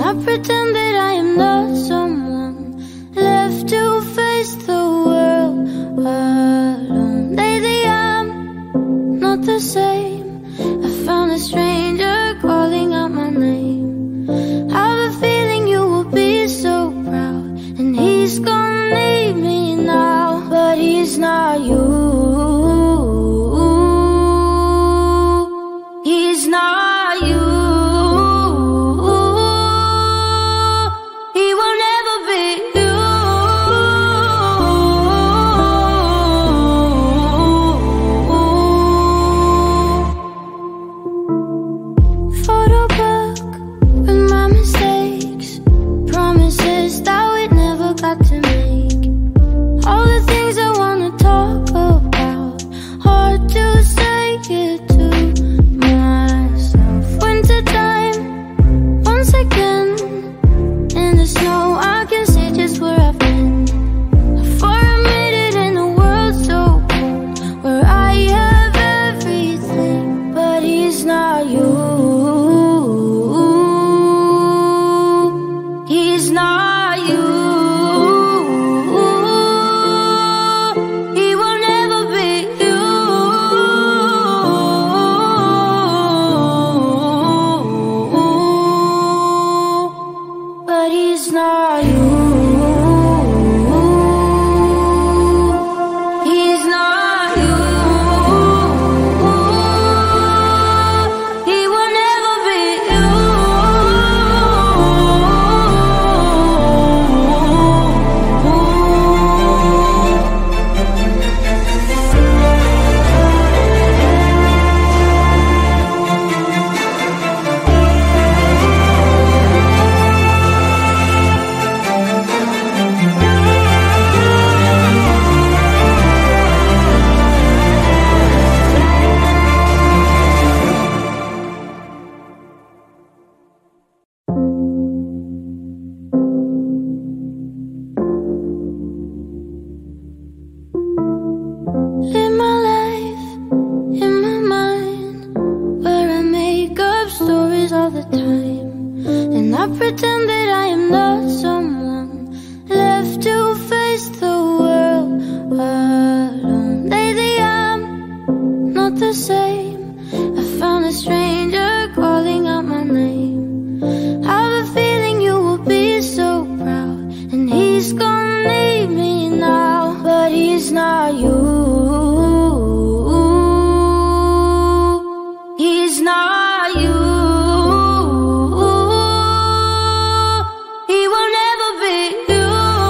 I pretend that I am not someone left to face the world alone. Lately I'm not the same. I found a stranger calling out my name. I have a feeling you will be so proud, and he's gonna leave me now, but he's not you. He's not you. Photobook with my mistakes, promises that we'd never got to make. All the things I wanna talk about, hard to say it to myself. Wintertime, once again, in the snow I can see just where I've been. For a minute in a world so cold, where I have everything, but he's not you. He's not you. He will never be you. But he's not you. He's not you. He will never be you. Live my life in my mind, where I make up stories all the time, and I pretend that I am not someone left to face the world alone. Lately I'm not the same. I found a stranger calling out my name. I have a feeling you will be so proud, and he's gonna leave me now, but he's not you. He's not you. He will never be you.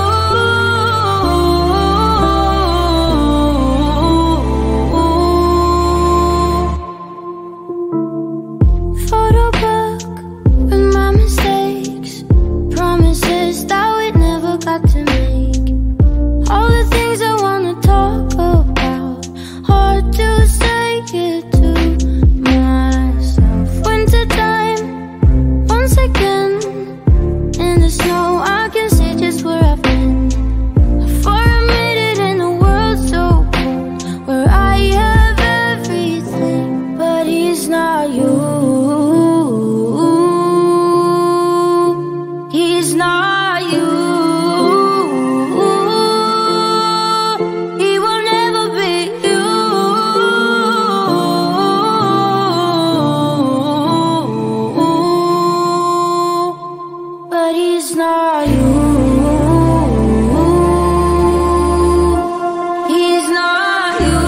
Photobook with my mistakes, promises that we'd never got to make. All the things I wanna talk about, hard to say it to myself. Wintertime, once again, in the snow I can see just where I've been. For a minute in a world so cold, where I have everything, but he's not you. He's not you. He will never be you. But he's not you. He's not you.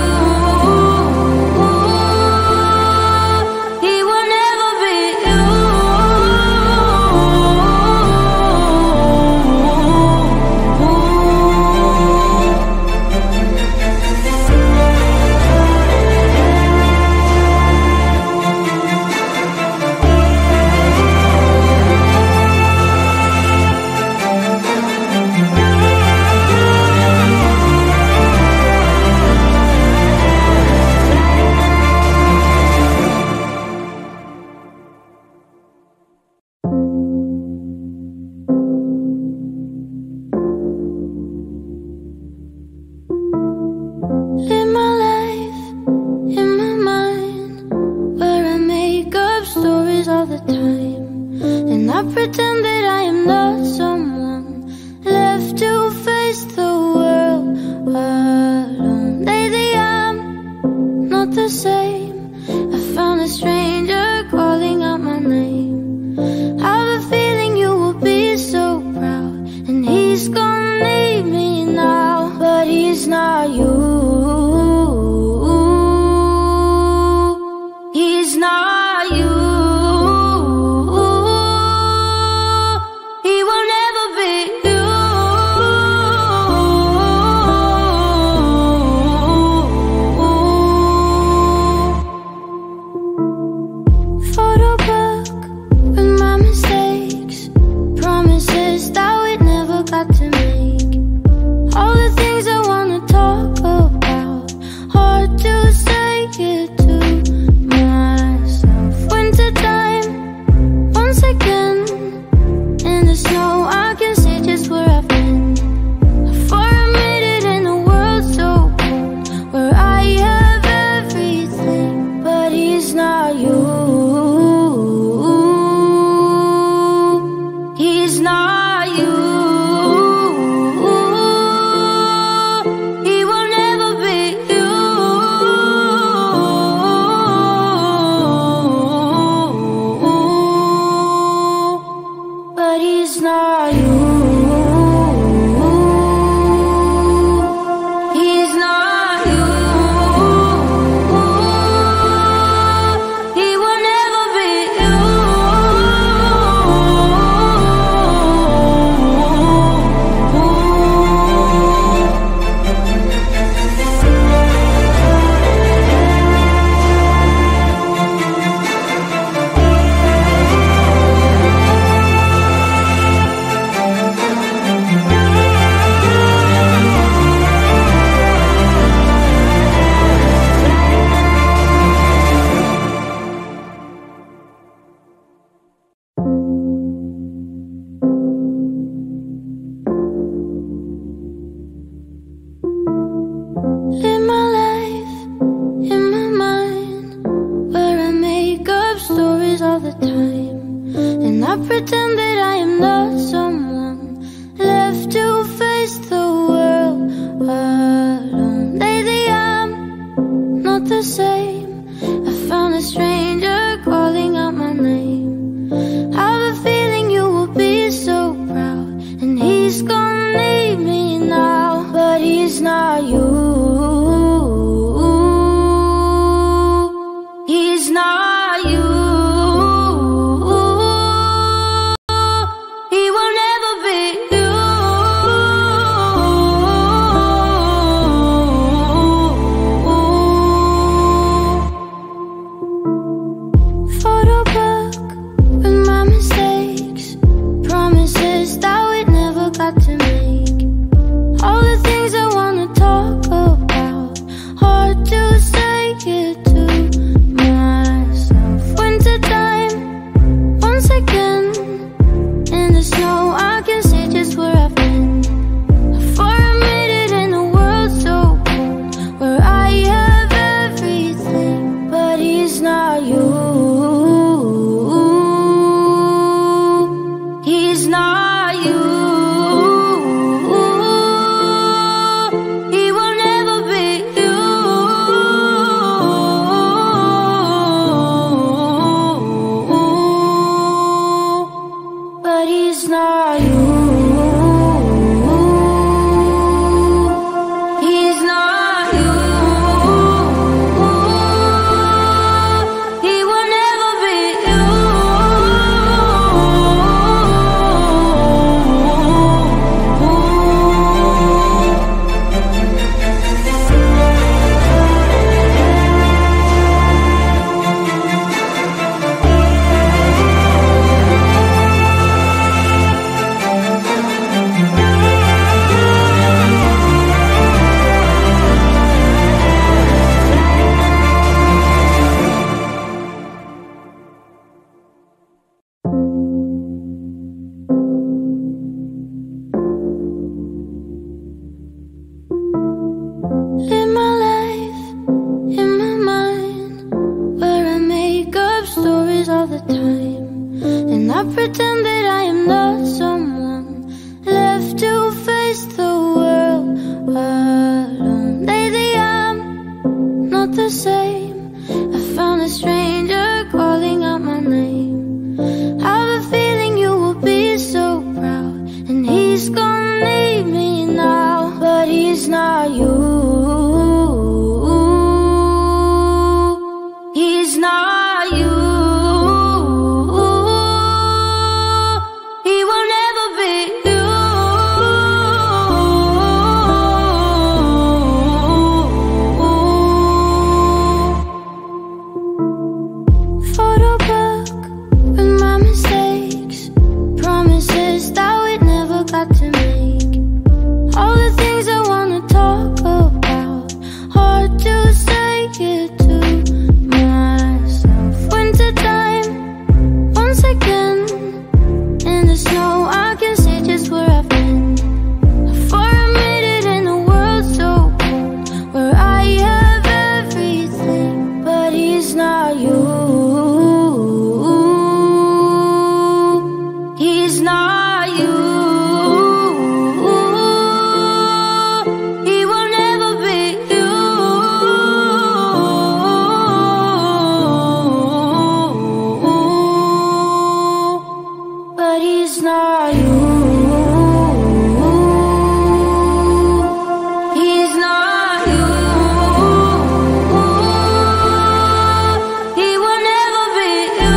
He will never be you. Live my life in my mind, where I make up stories all the time, and I pretend that am not someone left to face the world alone. Lately I'm not the same. I found a stranger calling out my name. I have a feeling you will be so proud, and he's gonna leave me now, but he's not you. He's not you. He will never be you. Photobook with my mistakes, promises that we never got to make. All the things I wanna talk about, hard to say it to myself. Wintertime, once again, in the snow I can see just where I've been. For a minute in a world so cold, where I have everything, but he's not you. He's not you. He will never be you. But he's not you. He's not you. He will never be you. Live my life in my mind, where I make up stories all the time, and I pretend that I am not someone left to face the world alone. Lately I'm not the same. I found a stranger calling out my name. I have a feeling you will be so proud, and he's gonna leave me now, but he's not you. He's not you. He will never be you. Photobook with my mistakes, promises that we never got to make. All the things I wanna talk about, hard to say it to myself. Wintertime, once again, in the snow I can see just where I've been. For a minute in a world so cold, where I have everything, but he's not you. He's not you. He will never be you. But he's not you. He's not you. He will never be you. Live my life in my mind, where I make up stories all the time, and I pretend that I am not someone he's not you. He will never be you. But he's not you. He's not you. He will never be you.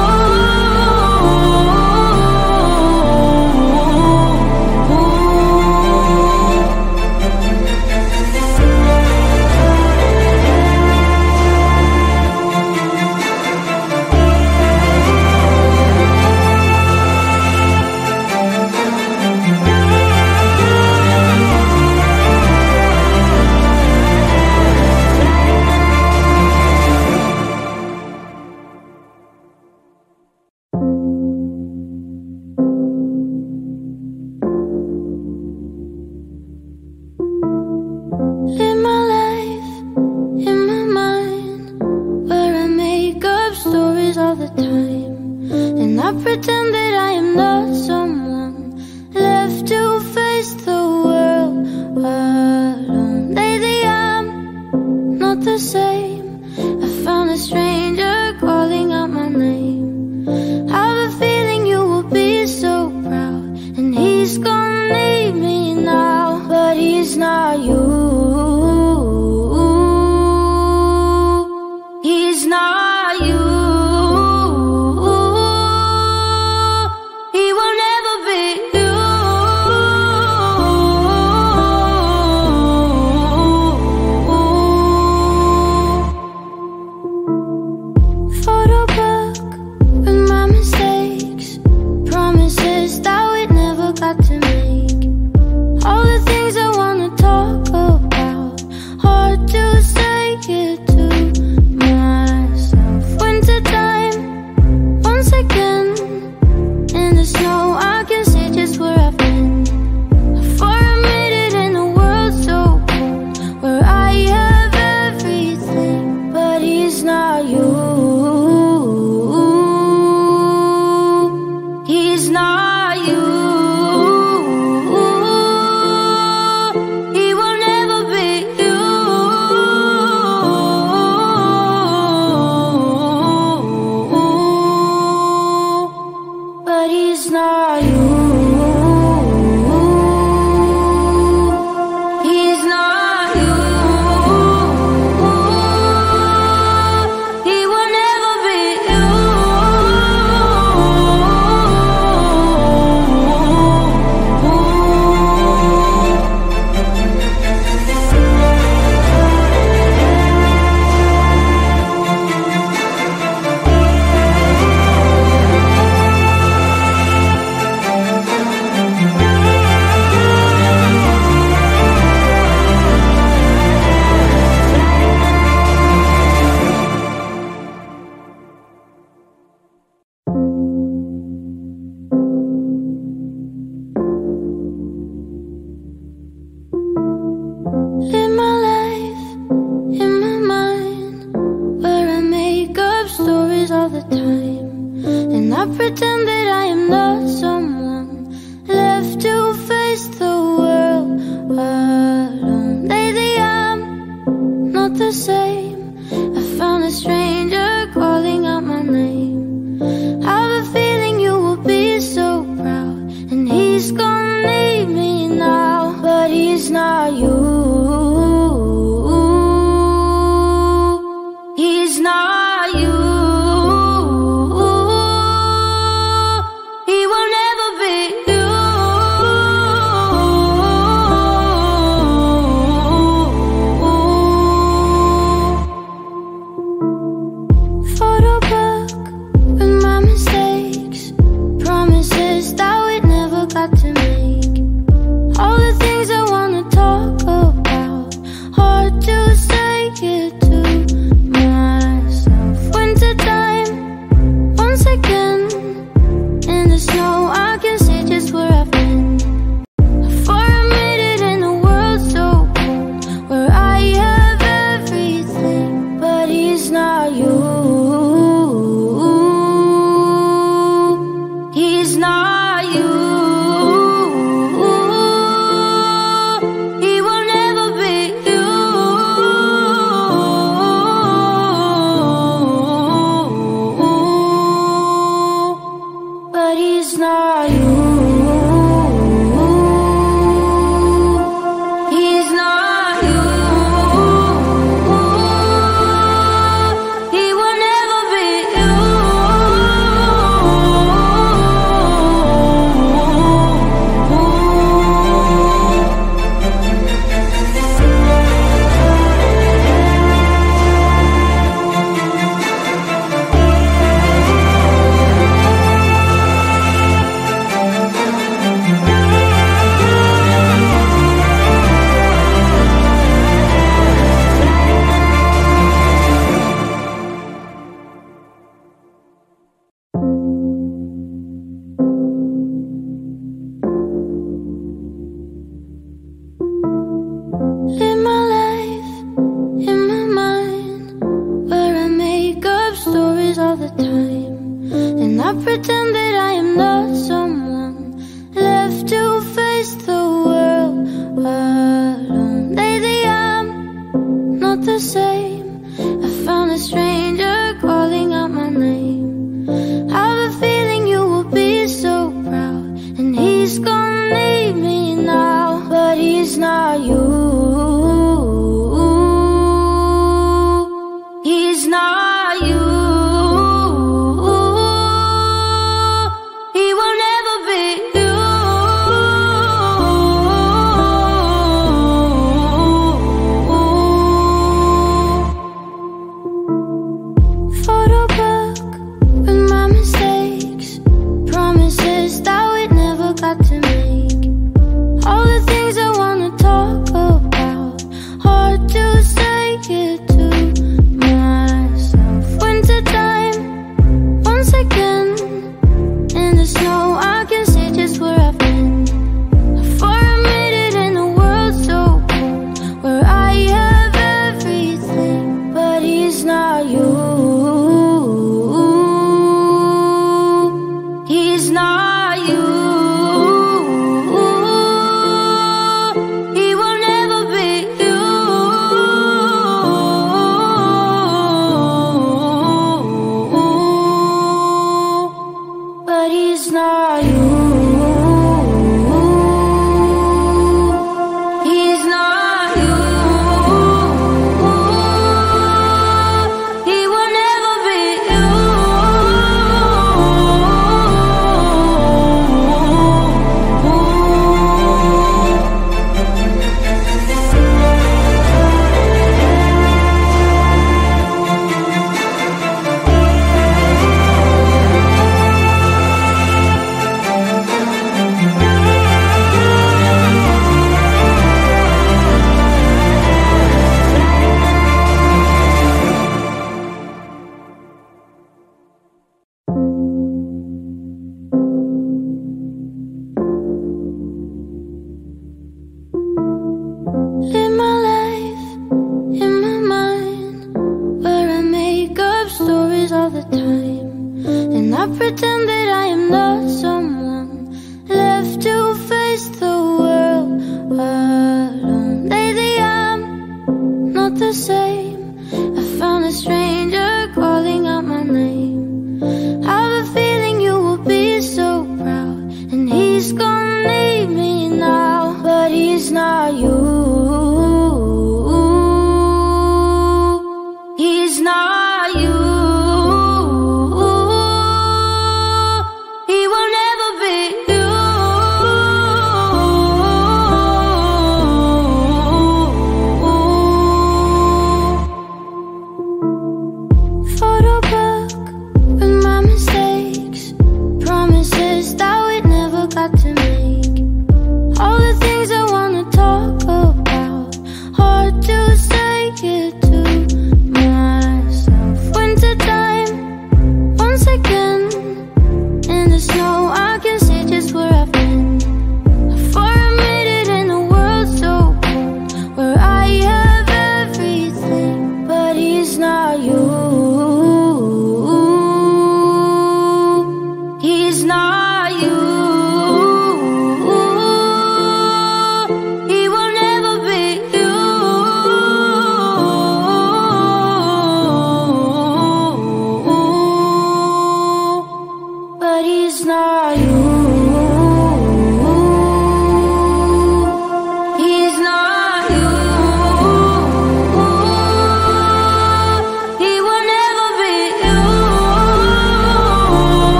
Live my life in my mind, where I make up stories all the time, and I pretend that I am not someone left to face the world alone. Lately I'm not the same. I found a stranger calling out my name. I have a feeling you will be so proud, and he's gonna leave me now. But he's not you. He's not you. He will never be you. Photobook with my mistakes, promises that we never got to make. All the things I wanna talk about, hard to say it to myself. Wintertime, once again, in the snow I can see just where I've been. For a minute in a world so cold, where I have everything, but he's not you. He's not you. He will never be you. But he's not you. He's not you. He will never be you. not you. He's not you. He will never be you. Live my life in my mind, where I make up stories all the time, and I pretend that I am not someone left to face the world alone. Lately I'm not the same. I found a stranger calling out my name. I have a feeling you will be so proud, and he's gonna leave me now, but he's not you. He's not you. He will never be you. Photobook with my mistakes, promises that we never got to make. All the things I wanna talk about, hard to say it to myself. Wintertime, once again, in the snow I can see just where I've been. For a minute in a world so cold, where I have everything, but he's not you. He's not you. He will never be you. But he's not you. He's not you. He will never be you. Live my life in my mind, where I make up stories all the time, and I pretend that I am not someone left to face the world alone. Lately I'm not the same. I found a stranger calling out my name. I have a feeling you will be so proud, and he's gonna leave me now, but he's not you. He's not you. He will never be you.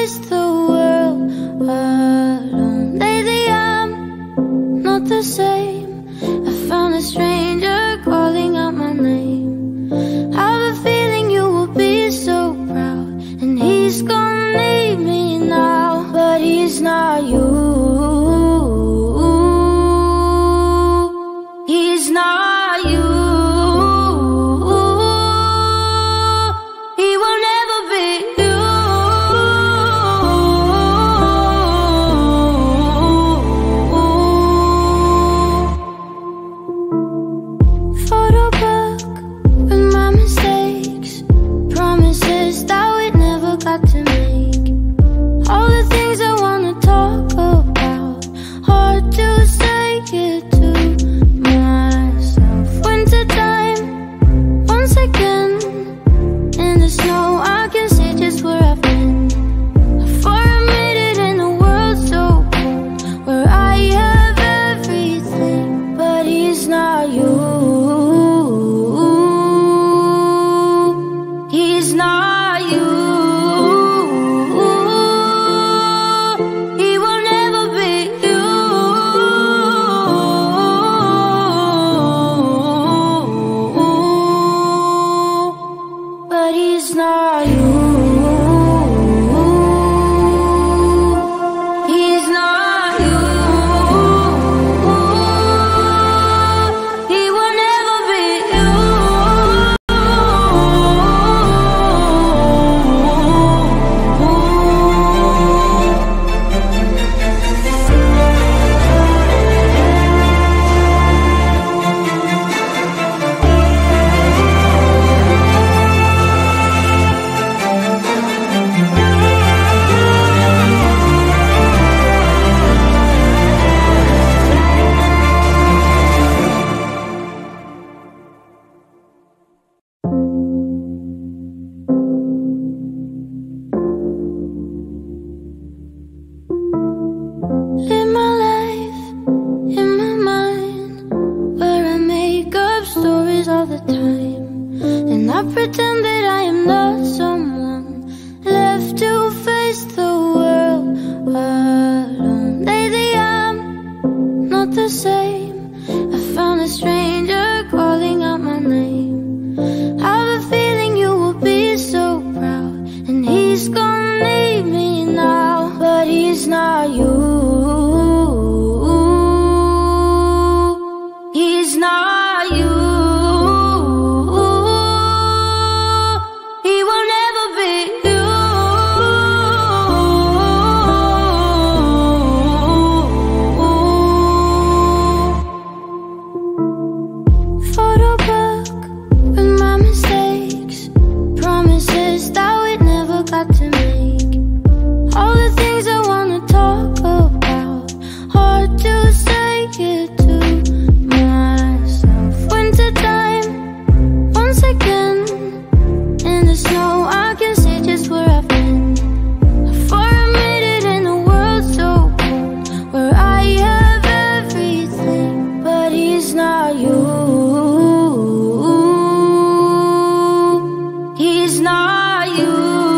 face the world alone. Lately I'm not the same. I found a stranger calling out my name. I have a feeling you will be so proud, and he's gonna leave me now, but he's not you. He's not you. He will never be you. Photobook with my mistakes, promises that we never got to make. All the things I wanna talk about, hard to say it to myself. Wintertime, once again, in the snow I can see just where I've been. For a minute in a world so cold, where I have everything, but he's not you. He's not you. He will never be you. But he's not you. He's not you. He will never be you. Live my life in my mind, where I make up stories all the time, and I pretend that I am not someone left to face the world alone. Lately I'm not the same. I found a stranger calling out my name. I have a feeling you will be so proud, and he's gonna leave me now, but he's not you. He's not you. He will never be you. Photobook with my mistakes, promises that we never got to make. All the things I wanna talk about, hard to say it to myself. Wintertime, once again, in the snow I can see just where I've been. For a minute in a world so cold, where I have everything, but he's not you. He's not you.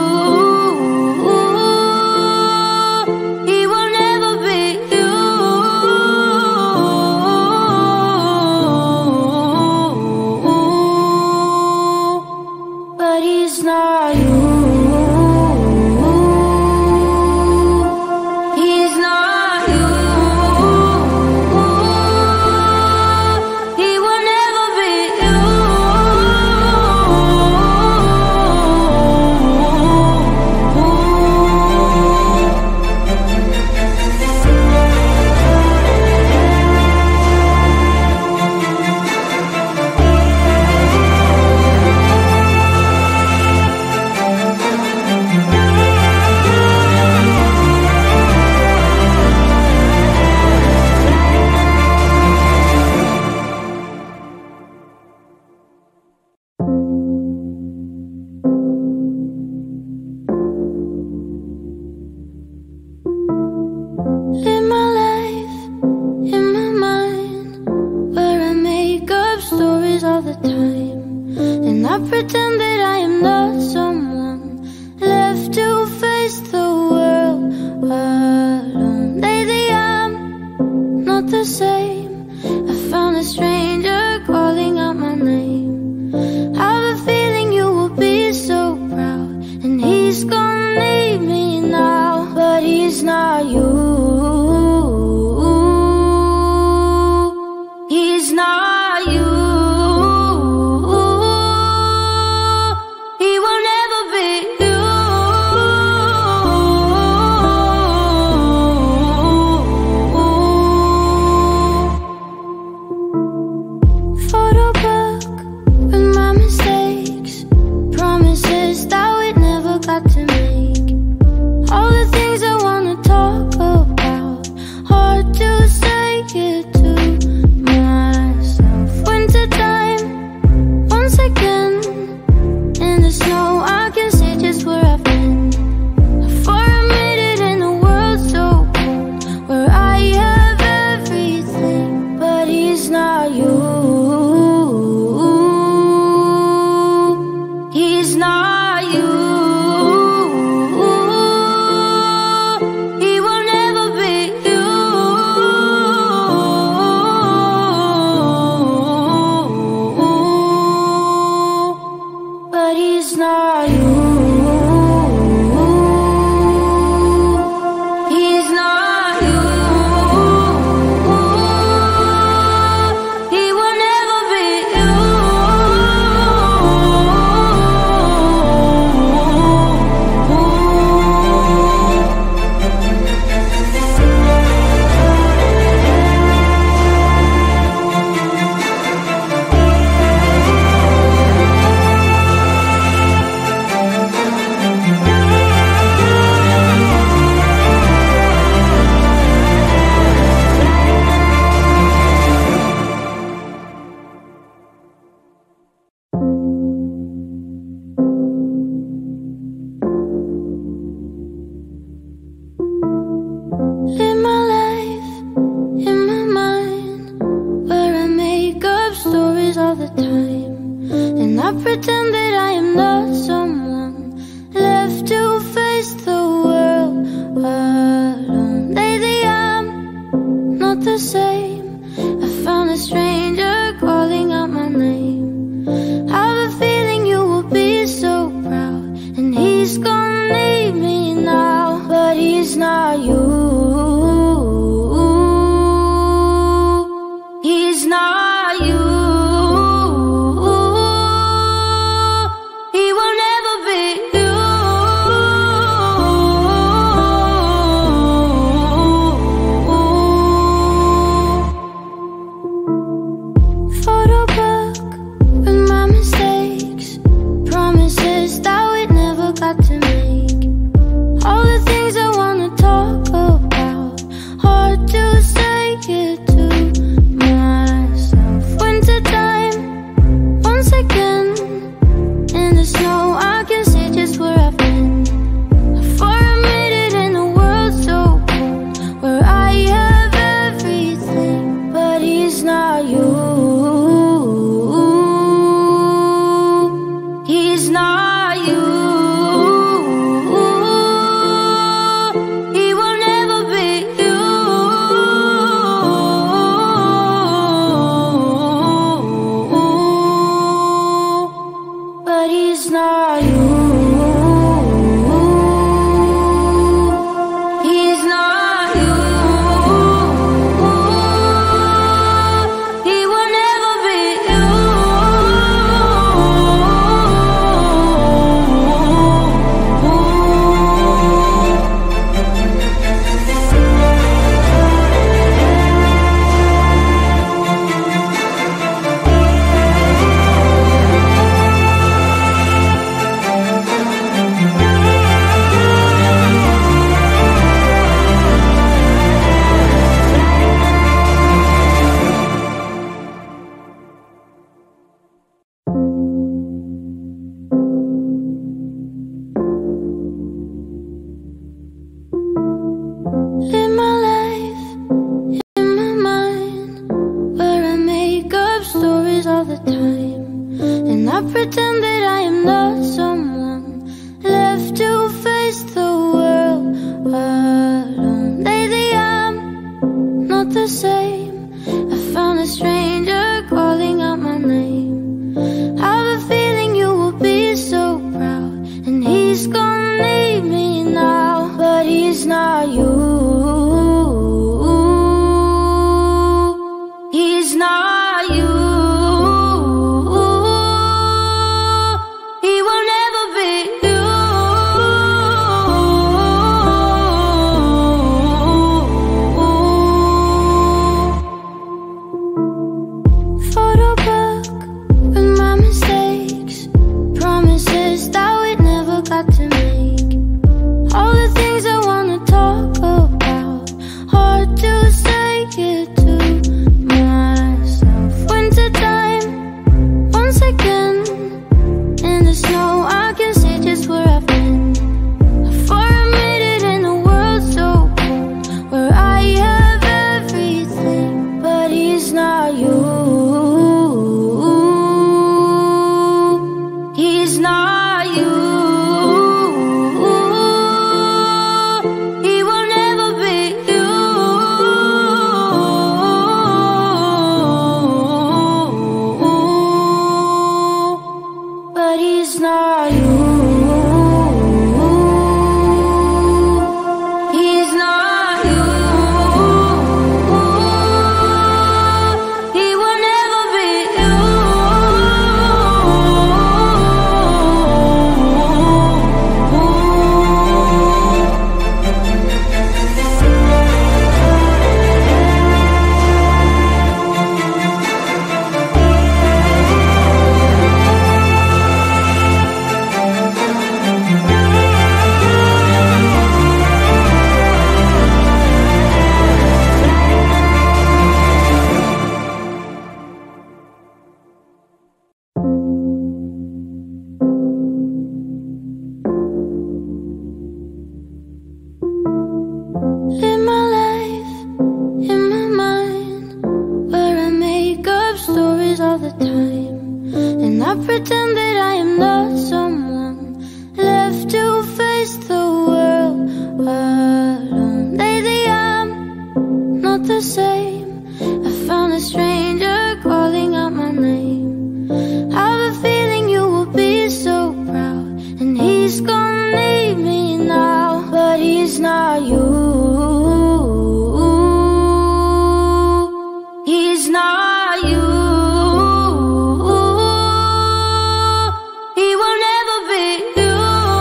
He will never be you. But he's not you. He's not you. He will never be you. Live my life in my mind, where I make up stories all the time, and I pretend that I am not someone left to face the world. same. I found a stranger calling out my name. I have a feeling you will be so proud, and he's gonna need me now, but he's not you. He's not you. He will never be you. Photobook with my mistakes, promises that we never got to make. All the things I wanna talk about, hard to say it to myself. Wintertime, once again, in the snow I can see just where I've been. For a minute in a world so cold, where I have everything, but he's not you. He's not you. He will never be you. But he's not you. He's not you. He will never be you. Live my life in my mind, where I make up stories all the time, and I pretend that I am not someone left to face the world alone. Lately I'm not the same. I found a stranger calling out my name. I have a feeling you will be so proud, and he's gonna need me now, but he's not you. He's not you. He will never be you. not you. He's not you. He will never be you.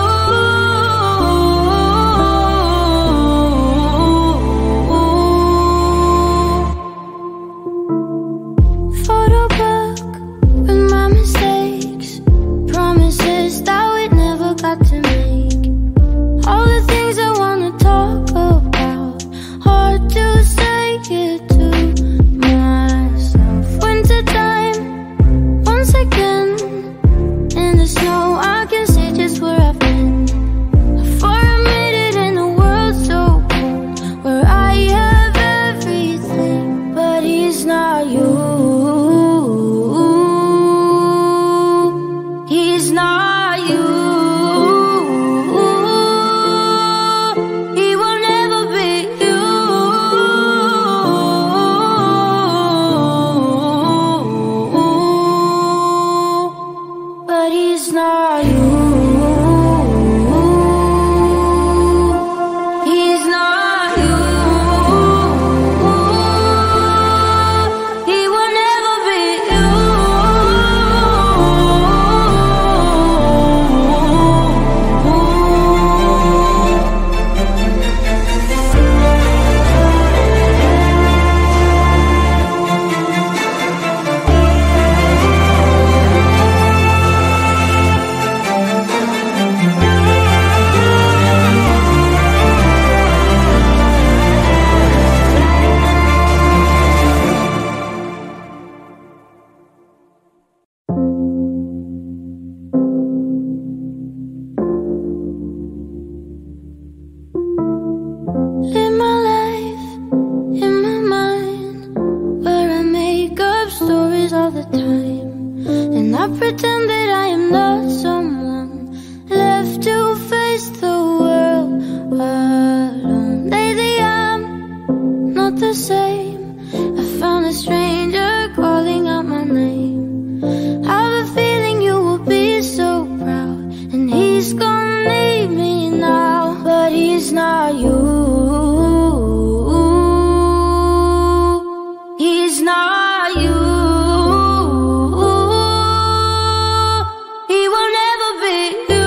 Photobook with my mistakes, promises that we never got to make. All the things I wanna talk about, hard to say it to myself. Wintertime, once again, in the snow I can see just where I've been. For a minute in a world so cold, where I have everything, but he's not you. He's not you. He will never be you. But he's not you. He's not you. He will never be you. Live my life in my mind, where I make up stories all the time, and I pretend that I am not someone left to face the world alone. Lately I'm not the same. I found a stranger calling out my name. I have a feeling you will be so proud, and he's gonna leave me now, but he's not you. He's not you. He will never be you.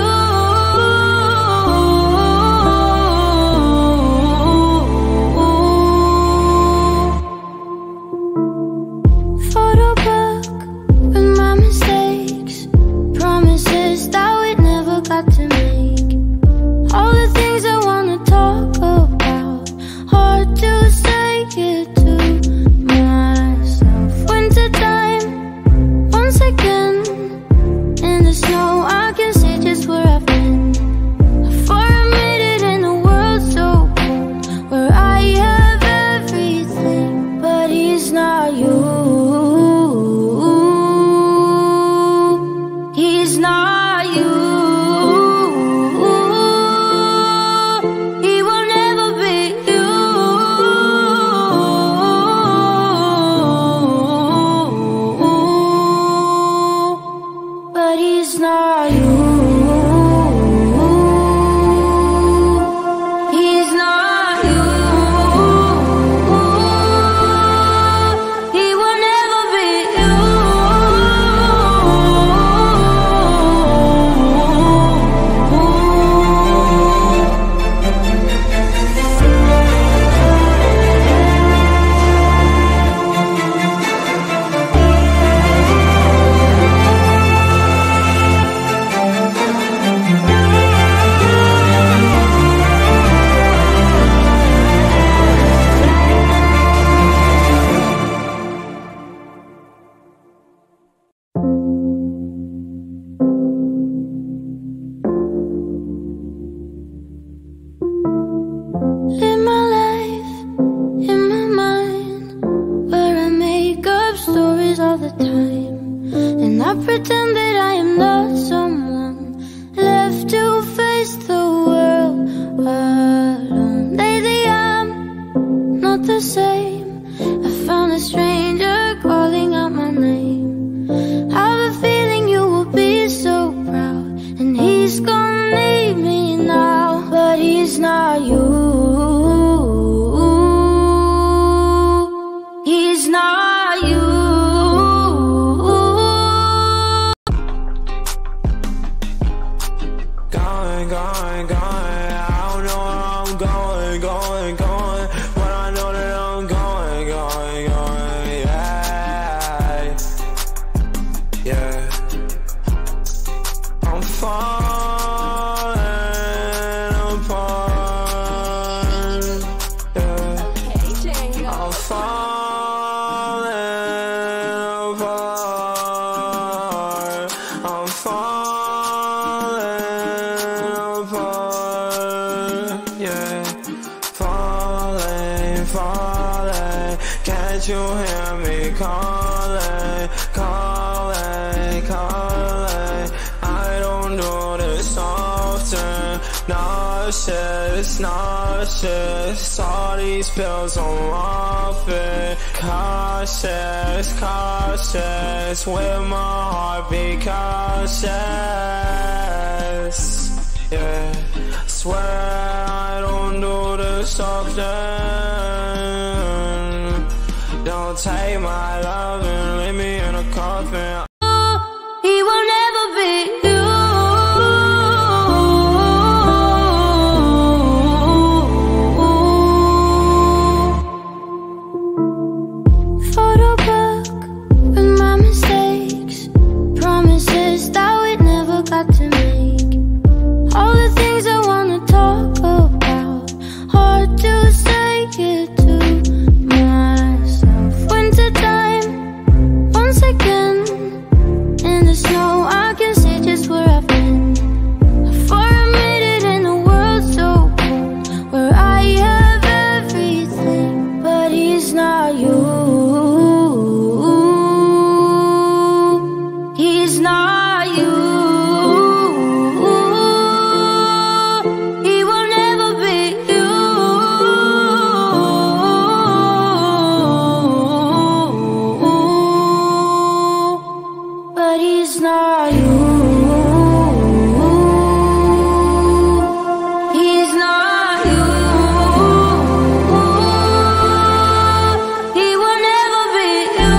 Photobook with my mistakes, promises that we never got to make. All the things I wanna talk about, hard to say it to myself. Wintertime, once again, in the snow I can see just where I've been. For a minute in a world so cold, where I have everything, but he's not you. He's not you. He will never be you. But he's not you. He's not you. He will never be you. Live my life in my mind, where I make up stories all the time, and I pretend that I am not someone left to face the world alone. Lately I'm not the same. I found a stranger calling out my name. I have a feeling you will be so proud, and he's gonna leave me now, but he's not you. falling. Can't you hear me calling, calling, calling? I don't do this often. Nauseous, nauseous. All these pills I'm off it. Cautious, cautious. With my heart be cautious. Yeah, swear I don't do this often. Don't take my love and leave me in a coffin. He will never be you. Photobook with my mistakes, promises that we never got to make. All the things I wanna talk about, hard to say it to myself. Wintertime, once again, in the snow I can see just where I've been. For a minute in a world so cold, where I have everything, but he's not you. He's not you. He will never be you. But he's not you. He's not you. He will never be you.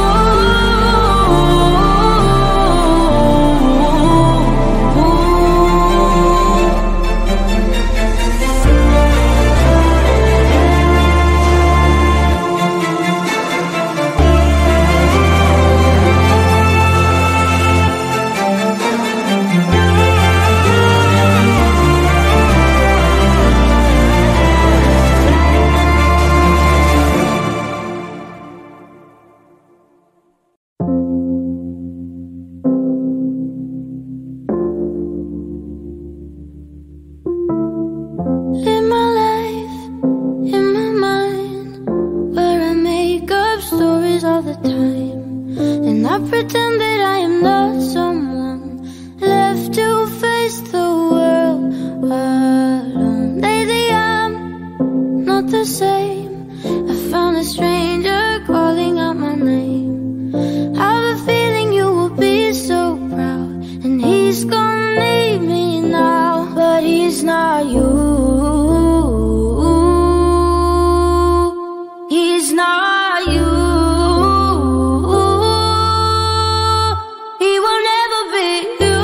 Live my life in my mind, where I make up stories all the time, and I pretend that I am not someone left to face the world alone. Lately I'm not the same. I found a stranger calling out my name. I have a feeling you will be so proud, and he's gonna leave me now, but he's not you. He's not you. He will never be you.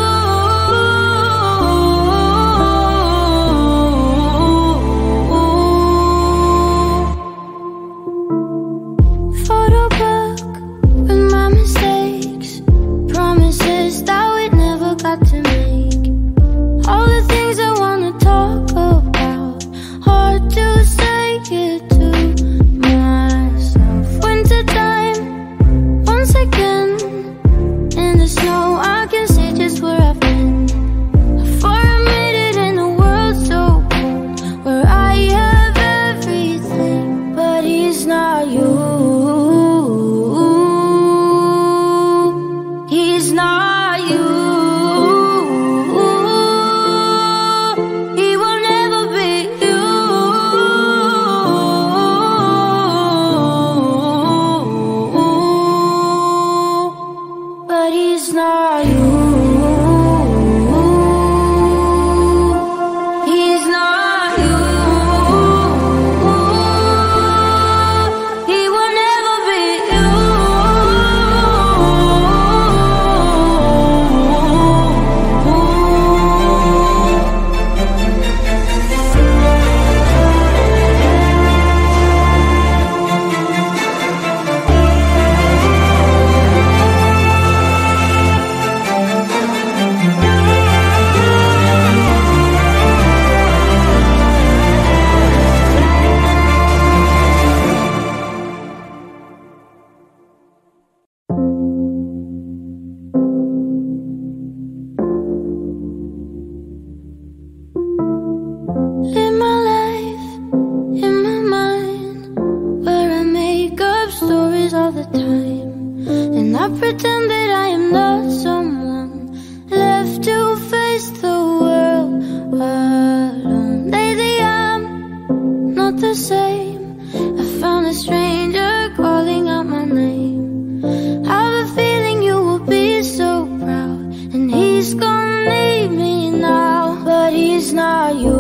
not the same. I found a stranger calling out my name. I have a feeling you will be so proud, and he's gonna need me now, but he's not you.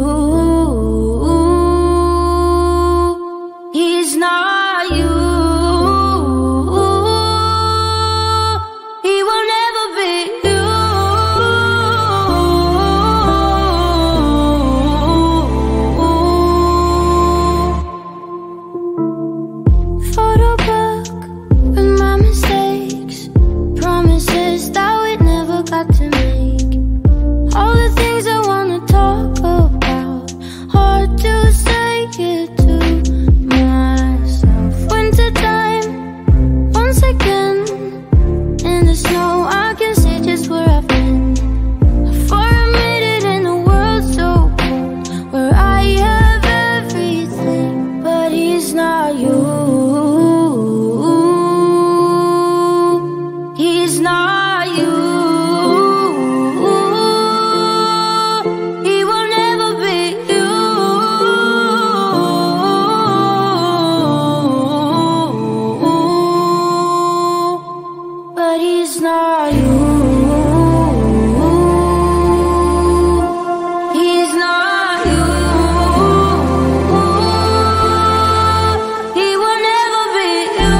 He's not you. He will never be you. Photobook with my mistakes, promises that we never got to make. All the things I wanna talk about, hard to say it to myself. Wintertime, once again, in the snow I can see just where I've been. For a minute in a world so cold, where I have everything, but he's not you. He's not you. He will never be you. But he's not you. He's not you. He will never be you.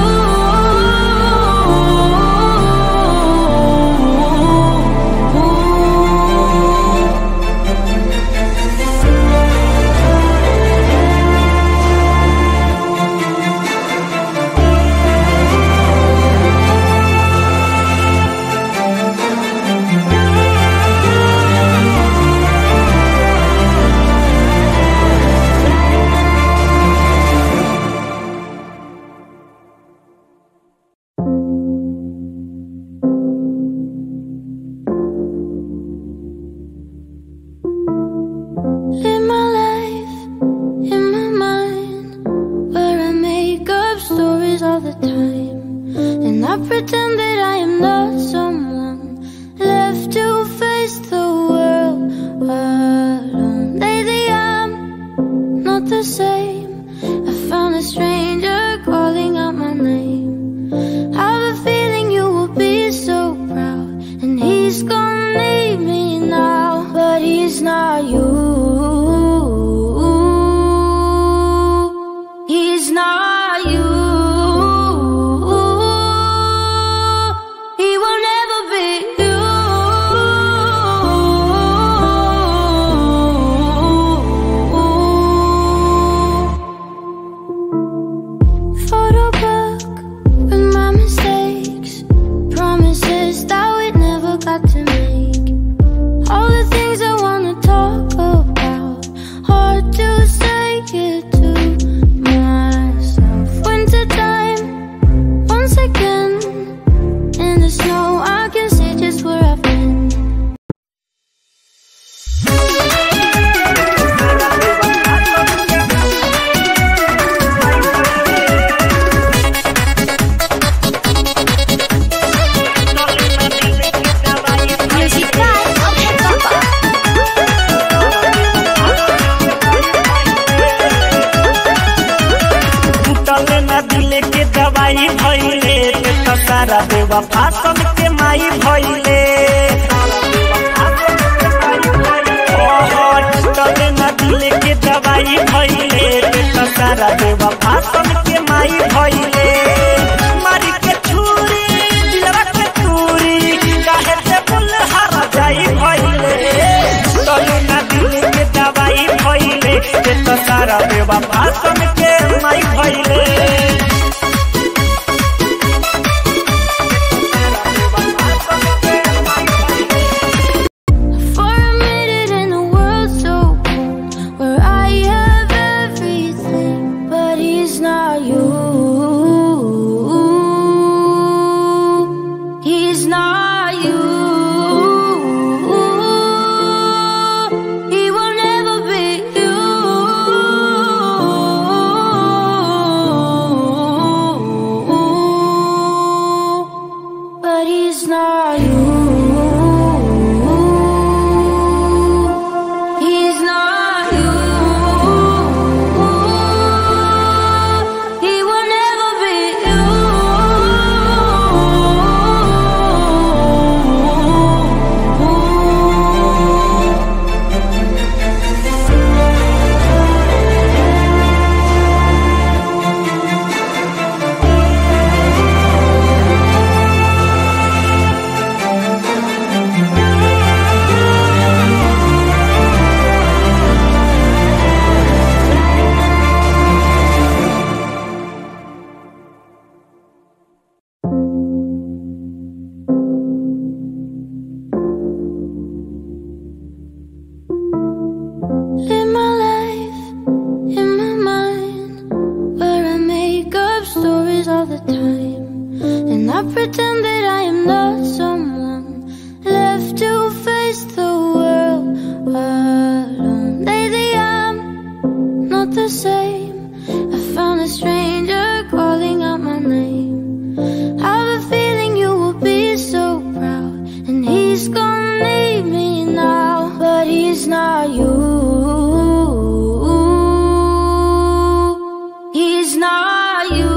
Live my life in my mind, where I make up stories all the time, and I pretend that I am not someone left to face the world alone. Lately I'm not the same. I found a stranger calling out my name. I have a feeling you will be so proud, and he's gonna need me now, but he's not you. He's not you. He will never be you. Photobook with my mistakes, promises that we never got to make. All the things I wanna talk about, hard to say it to myself. Wintertime, once again, in the snow I can see just where I've been. टूटले ना दिल के दवाई भइले, तो सारा बेवफा सन के माई भइले। टूटले ना दिल के दवाई भइले, तो सारा बेवफा सन के माई भइले। मारी के छुरी दिलवा के तूरी, काहे से बुल हरा जाई भइले। टूटले ना दिल के दवाई भइले, तो सारा बेवफा सन के माई भइले। For a minute in a world so cold, where I have everything, but he's not you. He's not you. He will never be you. not the same. I found a stranger calling out my name. Have a feeling you will be so proud, and he's gonna leave me now, but he's not you. He's not you.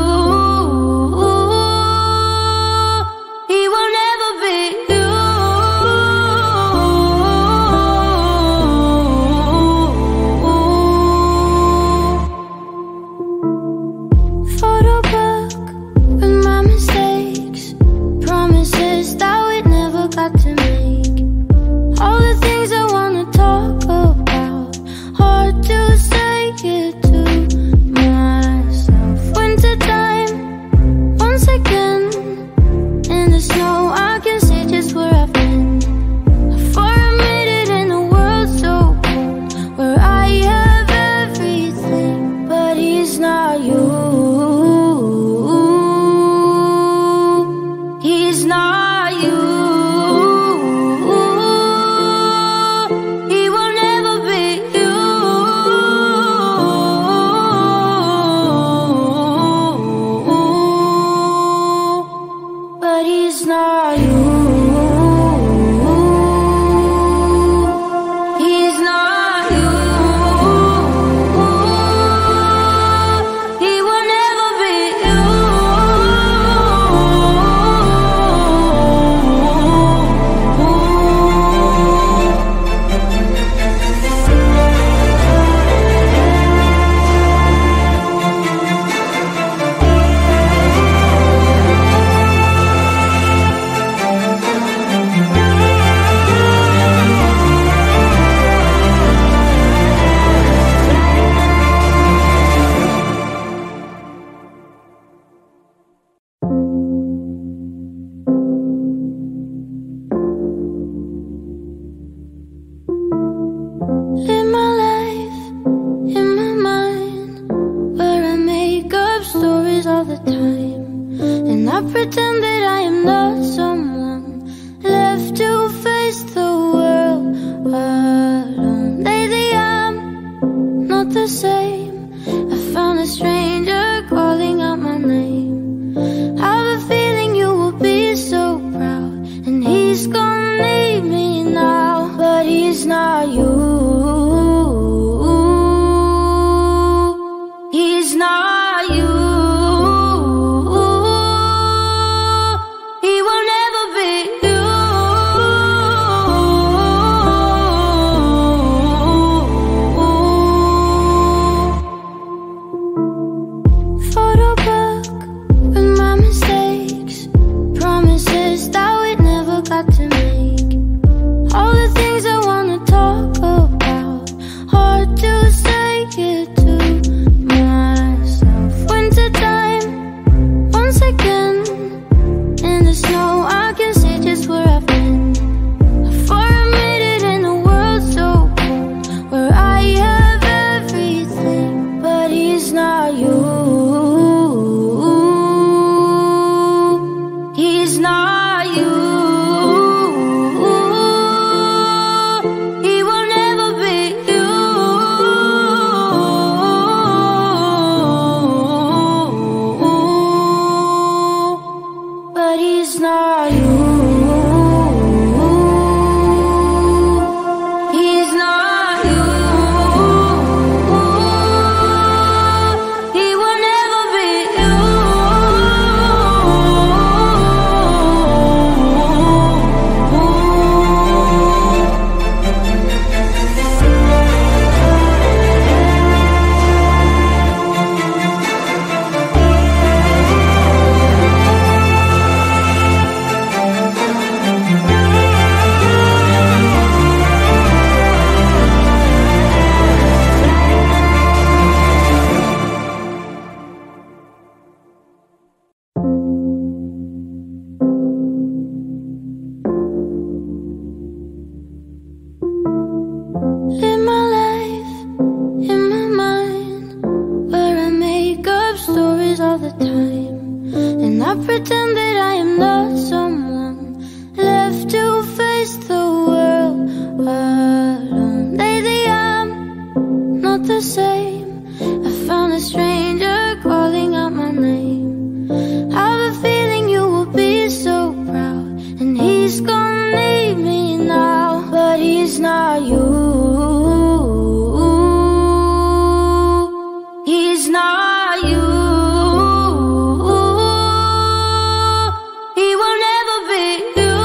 He will never be you. Photobook with my mistakes, promises that we never got to make. All the things I wanna talk about, hard to say it to myself. Wintertime, once again, in the snow I can see just where I've been. For a minute in a world so cold, where I have everything, but he's not you. He's not you. He will never be you. But he's not you. He's not you. He will never be you. Live my life in my mind, where I make up stories all the time, and I pretend that I am not someone left to face the world alone. Lately I'm not the same. I found a stranger calling out my name. Have a feeling you will be so proud, and he's gonna leave me now, but he's not you. He's not you. He will never be you. Photobook with my mistakes, promises that we never got to make. All the things I wanna talk about, hard to say it to myself. Wintertime, once again, in the snow I can see just where I've been. For a minute in a world so cold, where I have everything, but he's not you. He's not you. He will never be you. But he's not you. He's not you. He will never be you. Live my life in my mind, where I make up stories all the time, and I pretend that I am not someone left to face the world alone. Lately I'm not the same. I found a stranger calling out my name. I have a feeling you will be so proud, and he's gonna need me now, but he's not you. He's not you. He will never be you.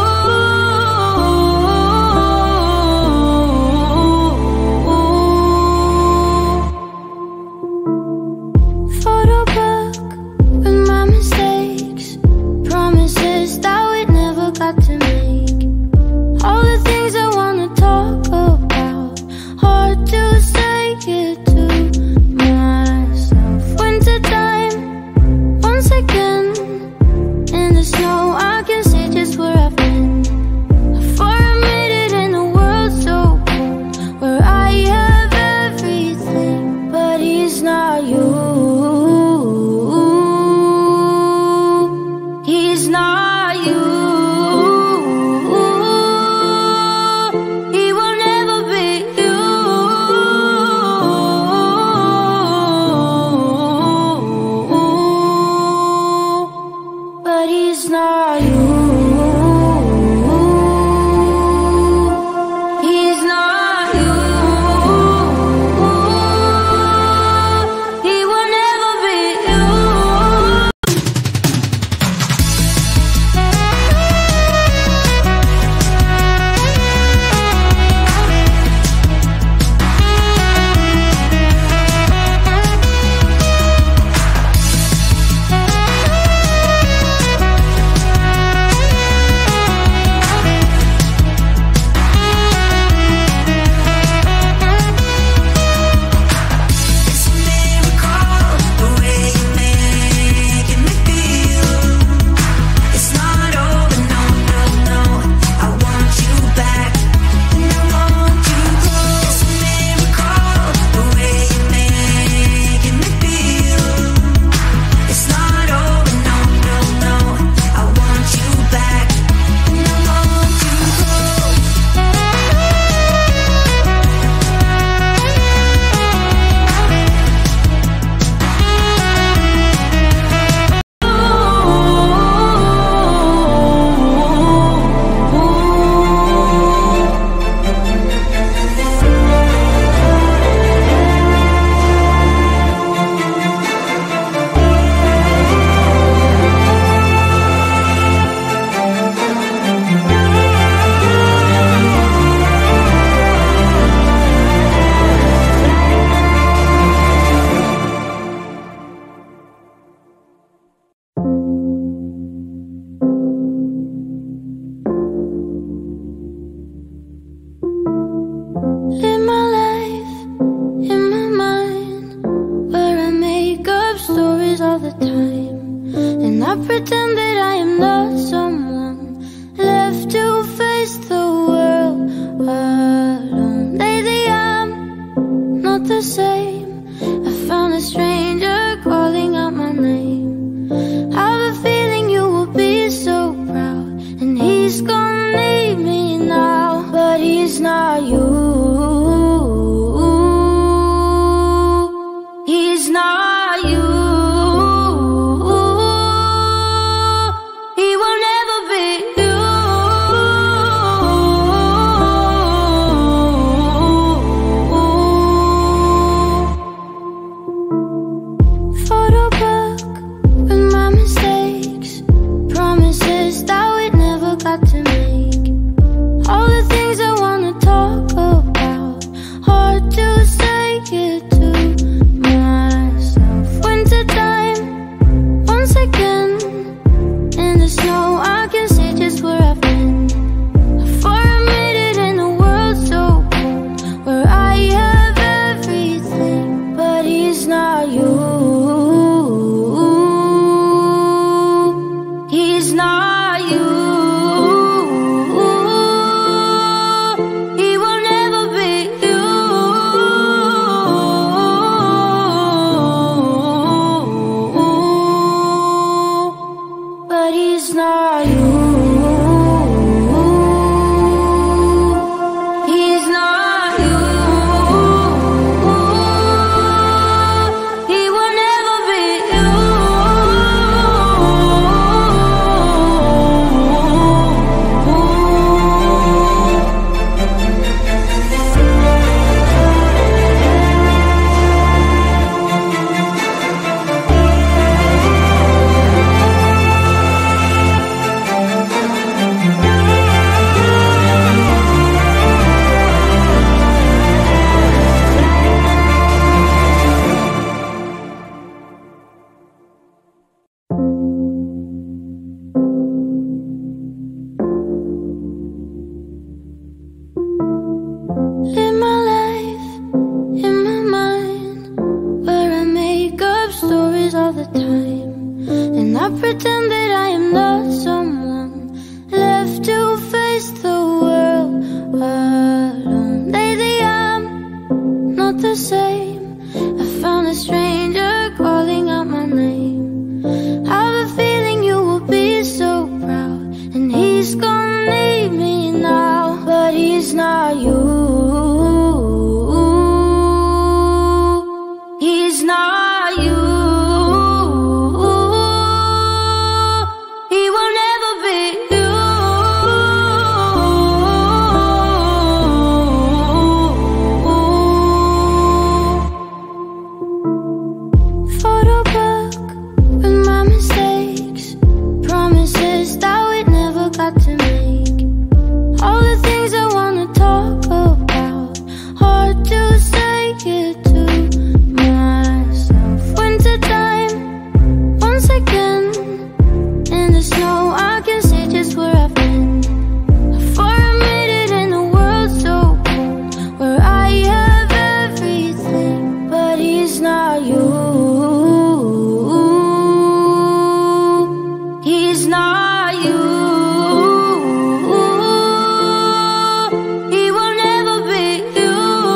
Photobook with my mistakes, promises that we never got to make. All the things I wanna talk about, hard to say it to myself. Wintertime, once again, in the snow I can see just where I've been. For a minute in a world so cold, where I have everything, but he's not you. He's not you. He will never be you. But he's not you. He's not you. He will never be you. Live my life in my mind, where I make up stories all the time, and I pretend that I am not someone left to face the world alone. Lately I'm not the same. I found a stranger calling out my name. I have a feeling you will be so proud, and he's gonna need me now, but he's not you. He's not you. He will never be you. time, and I pretend that I am not someone left to face the world alone. Lately I'm not the same. I found a stranger calling out my name. I have a feeling you will be so proud, and he's gonna leave me now, but he's not you. He's not you. He will never be you. Photobook with my mistakes, promises that we never got to make. All the things I wanna talk about, hard to say it to myself. Wintertime, once again, in the snow I can see just where I've been. For a minute in a world so cold, where I have everything, but he's not you. He's not you. He will never be you.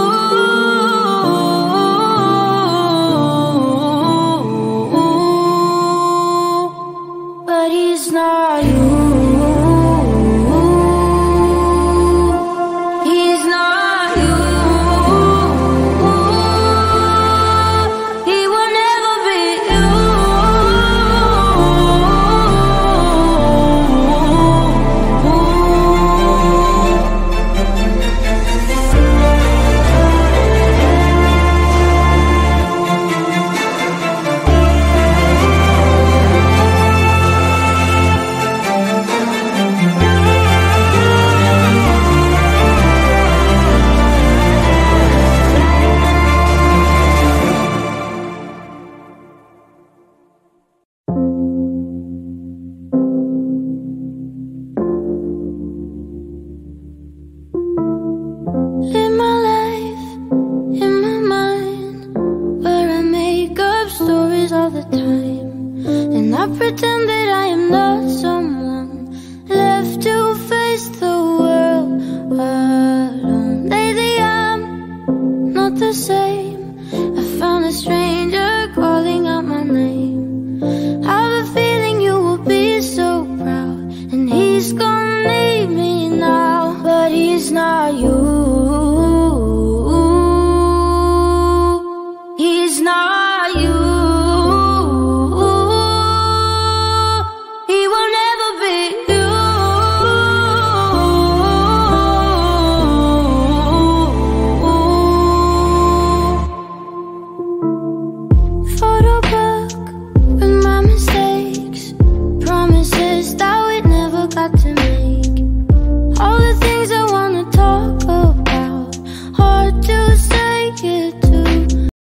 But he's not you. He's not you. He will never be you. Live my life in my mind, where I make up stories all the time, and I pretend that I am not someone left to face the world alone. Lately I'm not the same. I found a stranger calling out my name. I have a feeling you will be so proud, and he's gonna leave me now, but he's not you.